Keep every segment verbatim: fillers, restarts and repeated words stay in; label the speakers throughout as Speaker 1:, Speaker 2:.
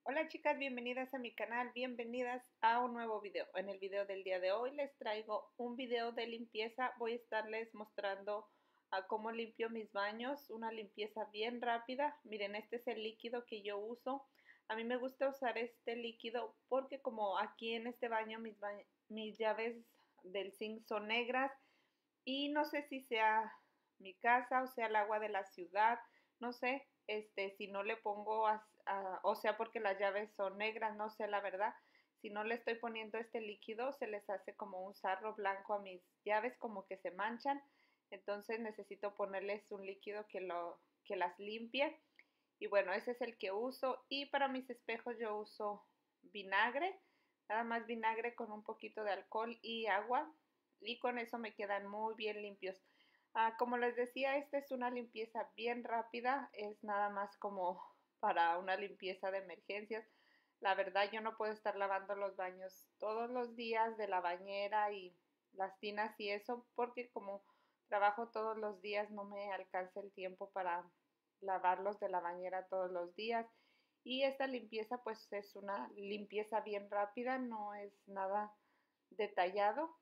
Speaker 1: Hola chicas, bienvenidas a mi canal, bienvenidas a un nuevo video. En el video del día de hoy les traigo un video de limpieza. Voy a estarles mostrando a cómo limpio mis baños, una limpieza bien rápida. Miren, este es el líquido que yo uso. A mí me gusta usar este líquido porque como aquí en este baño mis, ba mis llaves del zinc son negras y no sé si sea mi casa o sea el agua de la ciudad, no sé, este, si no le pongo, a, a, o sea, porque las llaves son negras, no sé la verdad, si no le estoy poniendo este líquido se les hace como un sarro blanco a mis llaves, como que se manchan, entonces necesito ponerles un líquido que, lo, que las limpie. Y bueno, ese es el que uso. Y para mis espejos yo uso vinagre, nada más vinagre con un poquito de alcohol y agua. Y con eso me quedan muy bien limpios. Ah, como les decía, esta es una limpieza bien rápida. Es nada más como para una limpieza de emergencias. La verdad yo no puedo estar lavando los baños todos los días de la bañera y las tinas y eso, porque como trabajo todos los días no me alcanza el tiempo para lavarlos de la bañera todos los días. Y esta limpieza pues es una limpieza bien rápida, no es nada detallado.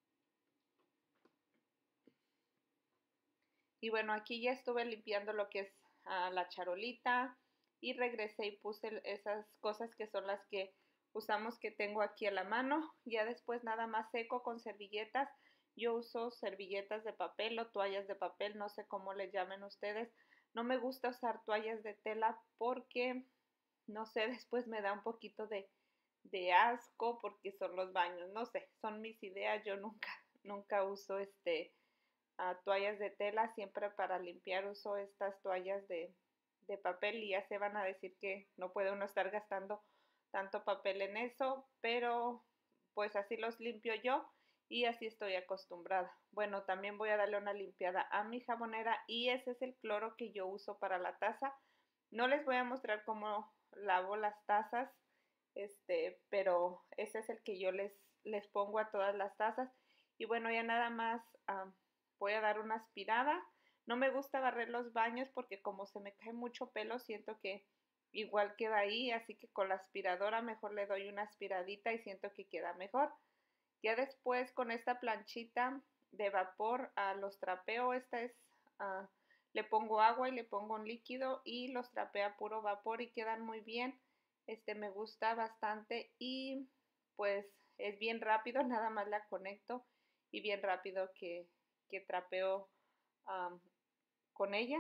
Speaker 1: Y bueno, aquí ya estuve limpiando lo que es uh, la charolita y regresé y puse esas cosas que son las que usamos, que tengo aquí a la mano. Ya después nada más seco con servilletas. Yo uso servilletas de papel o toallas de papel, no sé cómo le llamen ustedes. No me gusta usar toallas de tela porque, no sé, después me da un poquito de, de asco porque son los baños. No sé, son mis ideas. Yo nunca, nunca uso este a toallas de tela, siempre para limpiar uso estas toallas de, de papel y ya se van a decir que no puede uno estar gastando tanto papel en eso, pero pues así los limpio yo y así estoy acostumbrada. Bueno, también voy a darle una limpiada a mi jabonera y ese es el cloro que yo uso para la taza. No les voy a mostrar cómo lavo las tazas, este, pero ese es el que yo les, les pongo a todas las tazas. Y bueno, ya nada más um, voy a dar una aspirada. No me gusta barrer los baños porque como se me cae mucho pelo, siento que igual queda ahí, así que con la aspiradora mejor le doy una aspiradita y siento que queda mejor. Ya después con esta planchita de vapor uh, los trapeo. Esta es, uh, le pongo agua y le pongo un líquido y los trapeo a puro vapor y quedan muy bien. Este me gusta bastante y pues es bien rápido, nada más la conecto y bien rápido que, que trapeo um, con ella.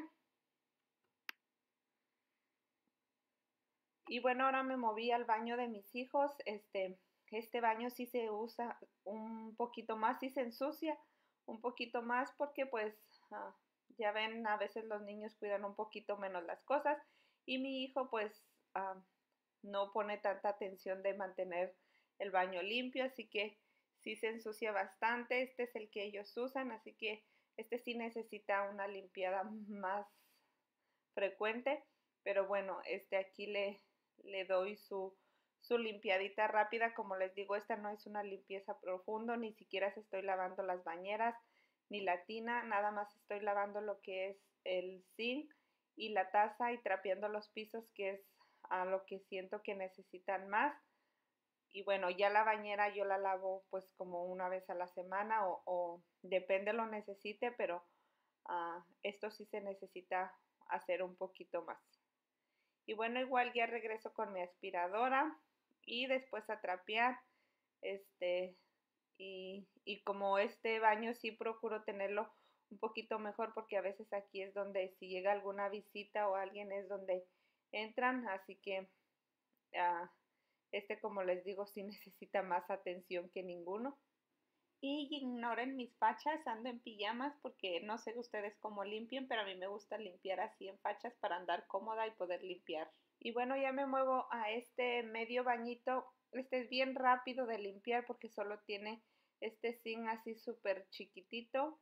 Speaker 1: Y bueno, ahora me moví al baño de mis hijos. Este, este baño sí se usa un poquito más, sí se ensucia un poquito más porque pues uh, ya ven, a veces los niños cuidan un poquito menos las cosas y mi hijo pues uh, no pone tanta atención de mantener el baño limpio, así que sí se ensucia bastante. Este es el que ellos usan, así que este sí necesita una limpiada más frecuente, pero bueno, este aquí le, le doy su, su limpiadita rápida. Como les digo, esta no es una limpieza profunda, ni siquiera se estoy lavando las bañeras ni la tina, nada más estoy lavando lo que es el zinc y la taza y trapeando los pisos, que es a lo que siento que necesitan más. Y bueno, ya la bañera yo la lavo pues como una vez a la semana o, o depende lo necesite, pero uh, esto sí se necesita hacer un poquito más. Y bueno, igual ya regreso con mi aspiradora y después a trapear. Este, y, y como este baño sí procuro tenerlo un poquito mejor porque a veces aquí es donde si llega alguna visita o alguien es donde entran, así que uh, este, como les digo, sí necesita más atención que ninguno. Y ignoren mis fachas, ando en pijamas porque no sé ustedes cómo limpien, pero a mí me gusta limpiar así en fachas para andar cómoda y poder limpiar. Y bueno, ya me muevo a este medio bañito. Este es bien rápido de limpiar porque solo tiene este zinc así súper chiquitito.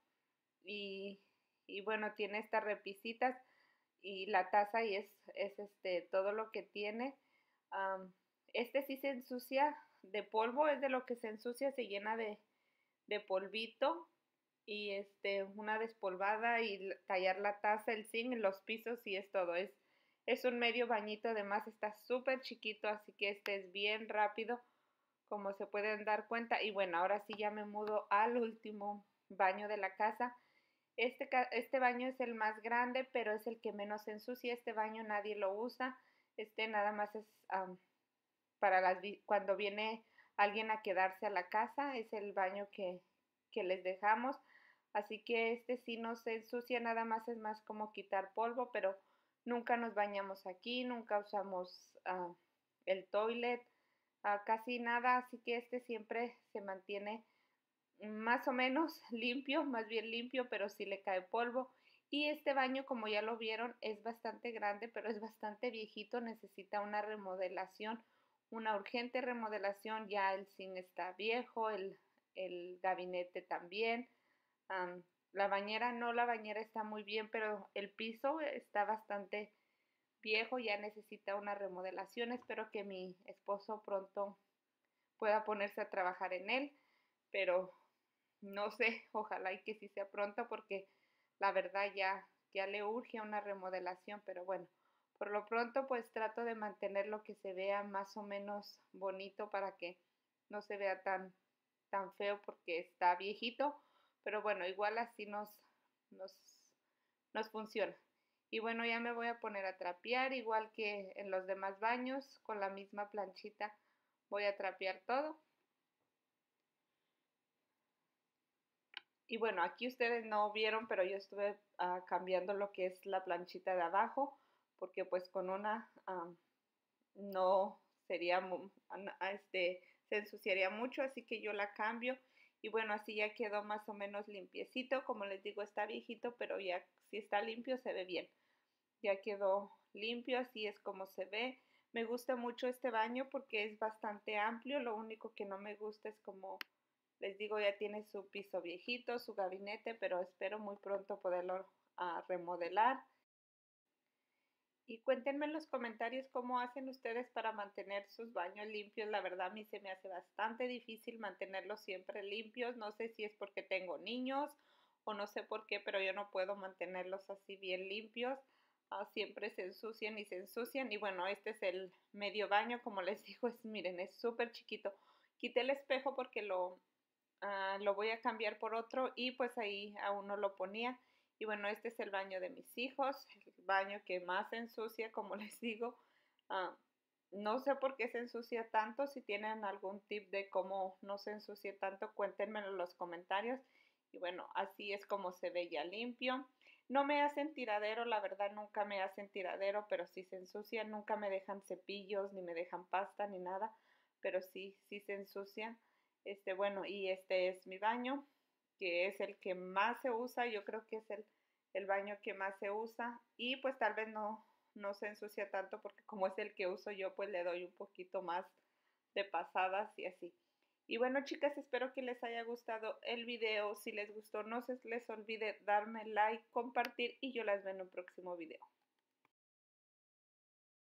Speaker 1: Y, y bueno, tiene estas repisitas y la taza y es, es este, todo lo que tiene. Um, este sí se ensucia de polvo, es de lo que se ensucia, se llena de, de polvito y este una despolvada y tallar la taza, el zinc, los pisos y es todo. Es, Es un medio bañito, además está súper chiquito, así que este es bien rápido, como se pueden dar cuenta. Y bueno, ahora sí ya me mudo al último baño de la casa. Este, este baño es el más grande, pero es el que menos se ensucia. Este baño nadie lo usa. Este nada más es um, para las, cuando viene alguien a quedarse a la casa. Es el baño que, que les dejamos. Así que este sí no se ensucia, nada más es más como quitar polvo, pero nunca nos bañamos aquí, nunca usamos uh, el toilet, uh, casi nada. Así que este siempre se mantiene más o menos limpio, más bien limpio, pero sí le cae polvo. Y este baño, como ya lo vieron, es bastante grande, pero es bastante viejito, necesita una remodelación, una urgente remodelación. Ya el zinc está viejo, el, el gabinete también. Um, la bañera, no, la bañera está muy bien, pero el piso está bastante viejo, ya necesita una remodelación. Espero que mi esposo pronto pueda ponerse a trabajar en él, pero no sé, ojalá y que sí sea pronto porque la verdad ya, ya le urge una remodelación, pero bueno, por lo pronto pues trato de mantener lo que se vea más o menos bonito para que no se vea tan, tan feo porque está viejito, pero bueno, igual así nos, nos, nos funciona. Y bueno, ya me voy a poner a trapear, igual que en los demás baños, con la misma planchita voy a trapear todo. Y bueno, aquí ustedes no vieron, pero yo estuve uh, cambiando lo que es la planchita de abajo, porque pues con una um, no sería, este, se ensuciaría mucho, así que yo la cambio. Y bueno, así ya quedó más o menos limpiecito. Como les digo, está viejito, pero ya si está limpio se ve bien. Ya quedó limpio, así es como se ve. Me gusta mucho este baño porque es bastante amplio. Lo único que no me gusta es como les digo, ya tiene su piso viejito, su gabinete, pero espero muy pronto poderlo uh, remodelar. Y cuéntenme en los comentarios cómo hacen ustedes para mantener sus baños limpios. La verdad a mí se me hace bastante difícil mantenerlos siempre limpios. No sé si es porque tengo niños o no sé por qué, pero yo no puedo mantenerlos así bien limpios. Uh, siempre se ensucian y se ensucian. Y bueno, este es el medio baño, como les digo, es, miren, es súper chiquito. Quité el espejo porque lo, uh, lo voy a cambiar por otro y pues ahí aún no lo ponía. Y bueno, este es el baño de mis hijos, el baño que más se ensucia, como les digo. Uh, no sé por qué se ensucia tanto. Si tienen algún tip de cómo no se ensucie tanto, cuéntenmelo en los comentarios. Y bueno, así es como se ve ya limpio. No me hacen tiradero, la verdad nunca me hacen tiradero, pero si se ensucian, nunca me dejan cepillos, ni me dejan pasta, ni nada. Pero sí, sí se ensucian. Este, bueno, y este es mi baño, que es el que más se usa. Yo creo que es el, el baño que más se usa. Y pues tal vez no, no se ensucia tanto porque como es el que uso yo, pues le doy un poquito más de pasadas y así. Y bueno, chicas, espero que les haya gustado el video. Si les gustó, no se les olvide darme like, compartir y yo las veo en un próximo video.